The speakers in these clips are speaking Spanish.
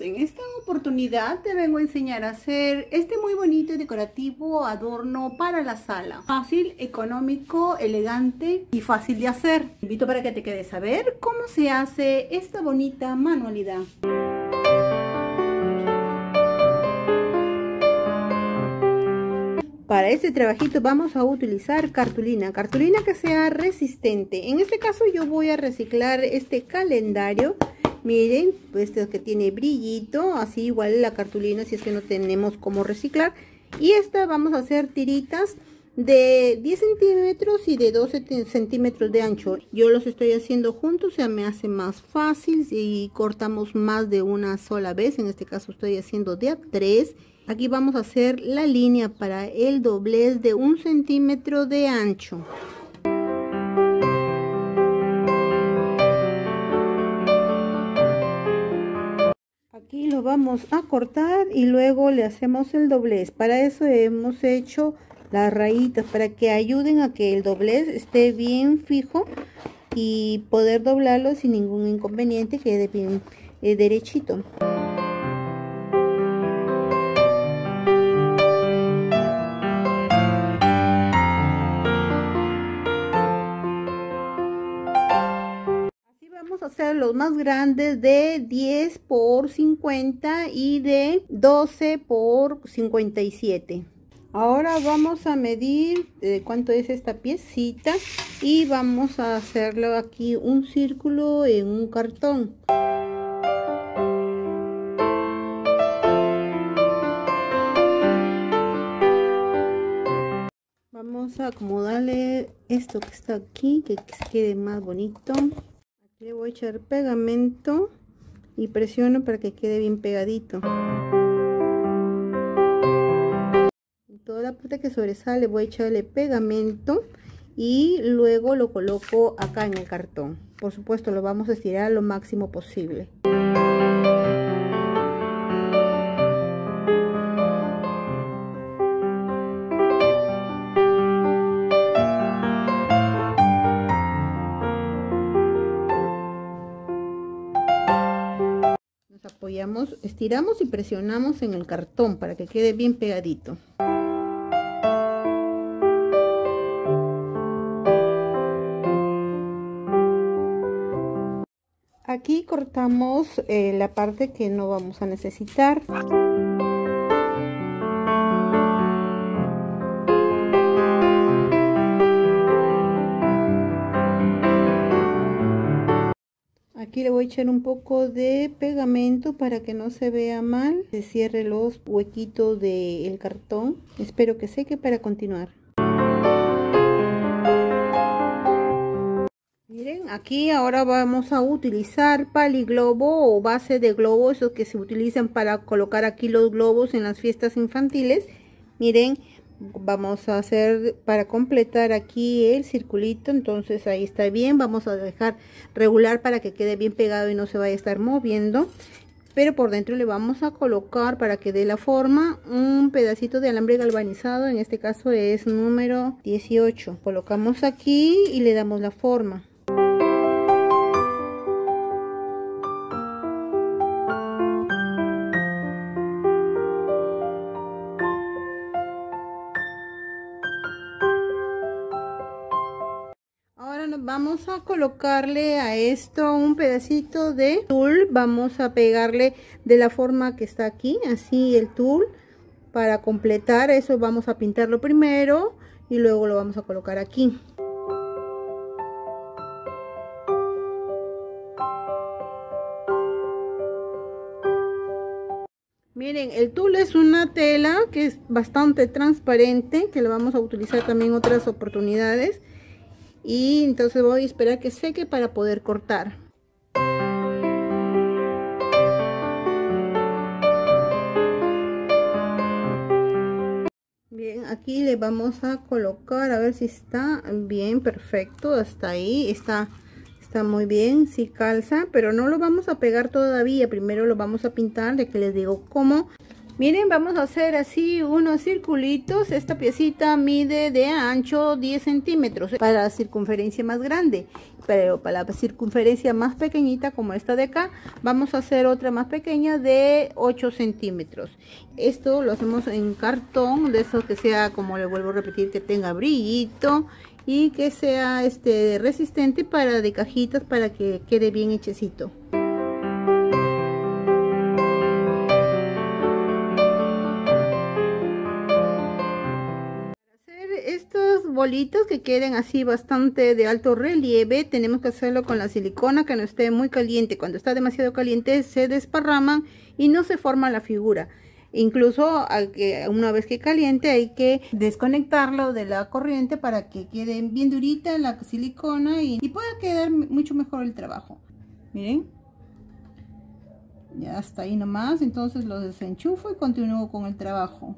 En esta oportunidad te vengo a enseñar a hacer este muy bonito y decorativo adorno para la sala. Fácil, económico, elegante y fácil de hacer. Te invito para que te quedes a ver cómo se hace esta bonita manualidad. Para este trabajito vamos a utilizar cartulina que sea resistente. En este caso yo voy a reciclar este calendario. Miren, pues este que tiene brillito, así igual la cartulina si es que no tenemos cómo reciclar. Y esta vamos a hacer tiritas de 10 centímetros y de 12 centímetros de ancho. Yo los estoy haciendo juntos, o sea, me hace más fácil y cortamos más de una sola vez. En este caso estoy haciendo de a 3. Aquí vamos a hacer la línea para el doblez de 1 centímetro de ancho. Aquí lo vamos a cortar y luego le hacemos el doblez. Para eso hemos hecho las rayitas, para que ayuden a que el doblez esté bien fijo y poder doblarlo sin ningún inconveniente, quede bien derechito. Vamos a hacer los más grandes de 10 por 50 y de 12 por 57. Ahora vamos a medir cuánto es esta piecita y vamos a hacerlo aquí un círculo en un cartón. Vamos a acomodarle esto que está aquí, que quede más bonito. Le voy a echar pegamento y presiono para que quede bien pegadito. En toda la parte que sobresale voy a echarle pegamento y luego lo coloco acá en el cartón. Por supuesto lo vamos a estirar lo máximo posible. Apoyamos, estiramos y presionamos en el cartón para que quede bien pegadito. Aquí cortamos la parte que no vamos a necesitar. Aquí le voy a echar un poco de pegamento para que no se vea mal. Se cierre los huequitos del cartón. Espero que seque para continuar. Miren, aquí ahora vamos a utilizar paliglobo o base de globo, esos que se utilizan para colocar aquí los globos en las fiestas infantiles. Miren, vamos a hacer para completar aquí el circulito, entonces ahí está bien. Vamos a dejar regular para que quede bien pegado y no se vaya a estar moviendo, pero por dentro le vamos a colocar, para que dé la forma, un pedacito de alambre galvanizado. En este caso es número 18. Colocamos aquí y le damos la forma. Vamos a colocarle a esto un pedacito de tul. Vamos a pegarle de la forma que está aquí, así el tul, para completar. Eso vamos a pintarlo primero y luego lo vamos a colocar aquí. Miren, el tul es una tela que es bastante transparente, que la vamos a utilizar también en otras oportunidades. Y entonces voy a esperar que seque para poder cortar. Bien, aquí le vamos a colocar, a ver si está bien, perfecto, hasta ahí está muy bien, sí calza, pero no lo vamos a pegar todavía. Primero lo vamos a pintar, de que les digo cómo. Miren, vamos a hacer así unos circulitos. Esta piecita mide de ancho 10 centímetros para la circunferencia más grande, pero para la circunferencia más pequeñita como esta de acá, vamos a hacer otra más pequeña de 8 centímetros. Esto lo hacemos en cartón, de eso que sea, como le vuelvo a repetir, que tenga brillito y que sea resistente para de cajitas, para que quede bien hechecito. Estos bolitos que queden así bastante de alto relieve, tenemos que hacerlo con la silicona que no esté muy caliente. Cuando está demasiado caliente se desparraman y no se forma la figura. Incluso una vez que caliente hay que desconectarlo de la corriente para que quede bien durita la silicona y pueda quedar mucho mejor el trabajo. Miren, ya está ahí nomás. Entonces lo desenchufo y continúo con el trabajo.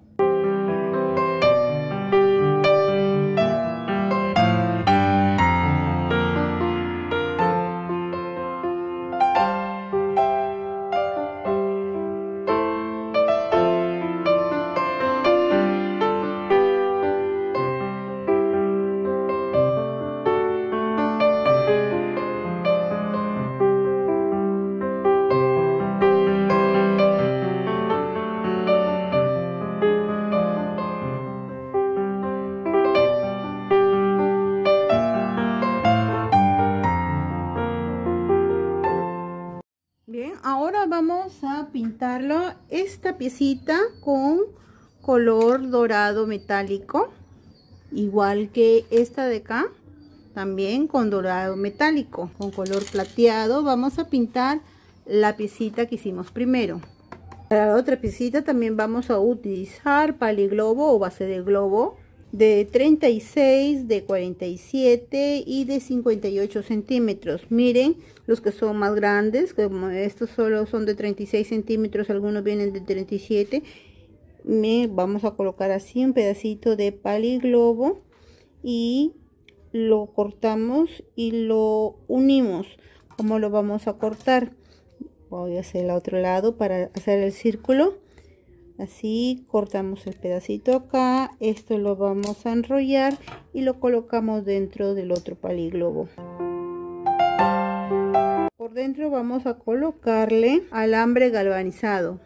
Bien, ahora vamos a pintarlo esta piecita con color dorado metálico, igual que esta de acá, también con dorado metálico, con color plateado. Vamos a pintar la piecita que hicimos primero. Para la otra piecita también vamos a utilizar paliglobo o base de globo de 36, de 47 y de 58 centímetros. Miren, los que son más grandes, como estos solo son de 36 centímetros, algunos vienen de 37. Vamos a colocar así un pedacito de paliglobo y lo cortamos y lo unimos. ¿Cómo lo vamos a cortar? Voy a hacer el otro lado para hacer el círculo. Así cortamos el pedacito acá, esto lo vamos a enrollar y lo colocamos dentro del otro paliglobo. Por dentro vamos a colocarle alambre galvanizado.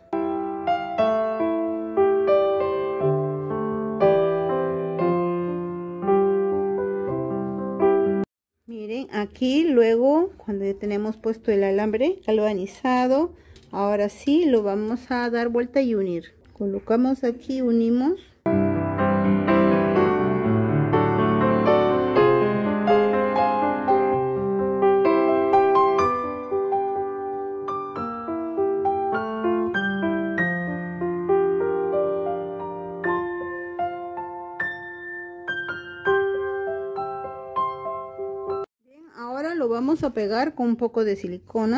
Miren, aquí luego cuando ya tenemos puesto el alambre galvanizado, ahora sí lo vamos a dar vuelta y unir. Colocamos aquí, unimos. Bien, ahora lo vamos a pegar con un poco de silicona.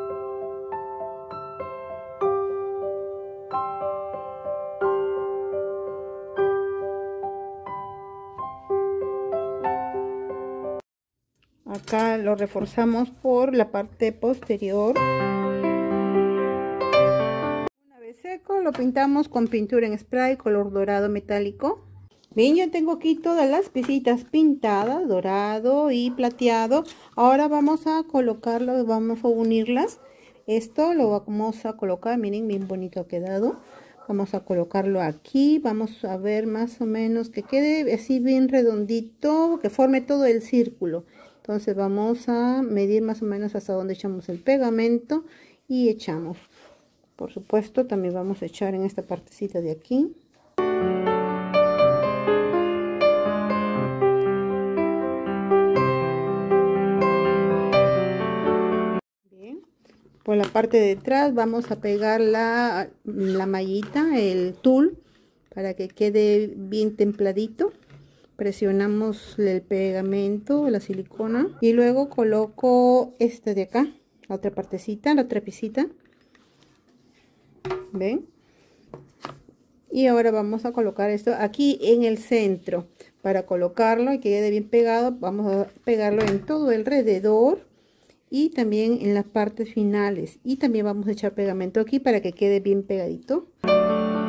Acá lo reforzamos por la parte posterior. Una vez seco lo pintamos con pintura en spray color dorado metálico. Bien, yo tengo aquí todas las piecitas pintadas, dorado y plateado. Ahora vamos a colocarlo, vamos a unirlas. Esto lo vamos a colocar, miren, bien bonito ha quedado. Vamos a colocarlo aquí, vamos a ver más o menos que quede así bien redondito, que forme todo el círculo. Entonces vamos a medir más o menos hasta donde echamos el pegamento y echamos. Por supuesto también vamos a echar en esta partecita de aquí. Bien. Por la parte de atrás vamos a pegar la mallita, el tul, para que quede bien templadito. Presionamos el pegamento, la silicona, y luego coloco este de acá, la otra partecita, la otra piecita. ¿Ven? Y ahora vamos a colocar esto aquí en el centro. Para colocarlo y que quede bien pegado, vamos a pegarlo en todo alrededor y también en las partes finales. Y también vamos a echar pegamento aquí para que quede bien pegadito.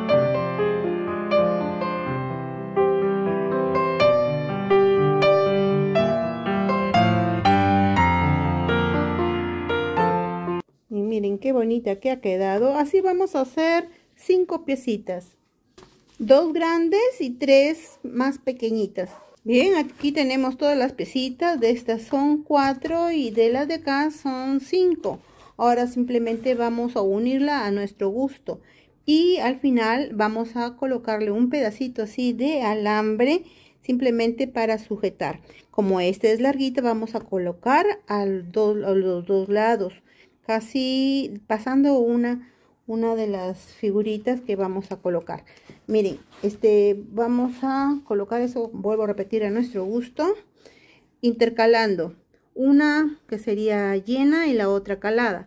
qué bonita que ha quedado. Así vamos a hacer 5 piecitas. 2 grandes y 3 más pequeñitas. Bien, aquí tenemos todas las piecitas. De estas son 4 y de las de acá son 5. Ahora simplemente vamos a unirla a nuestro gusto. Y al final vamos a colocarle un pedacito así de alambre, simplemente para sujetar. Como este es larguito, vamos a colocar a los dos lados, casi pasando una de las figuritas que vamos a colocar. Miren, vamos a colocar eso, vuelvo a repetir, a nuestro gusto, intercalando una que sería llena y la otra calada.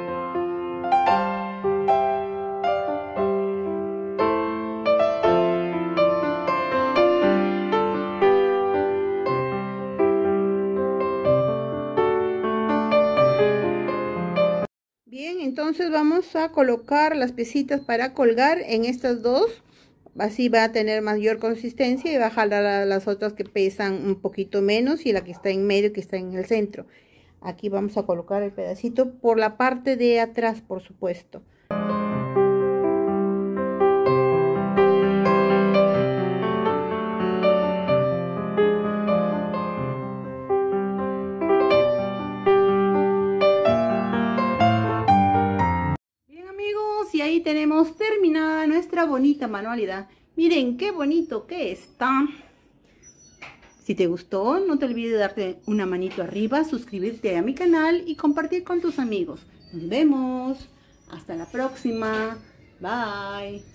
Bien, entonces vamos a colocar las piecitas para colgar en estas dos. Así va a tener mayor consistencia y va a jalar a las otras que pesan un poquito menos y la que está en medio, que está en el centro. Aquí vamos a colocar el pedacito por la parte de atrás, por supuesto. Y ahí tenemos terminada nuestra bonita manualidad. Miren qué bonito que está. Si te gustó, no te olvides de darte una manito arriba, suscribirte a mi canal y compartir con tus amigos. Nos vemos. Hasta la próxima. Bye.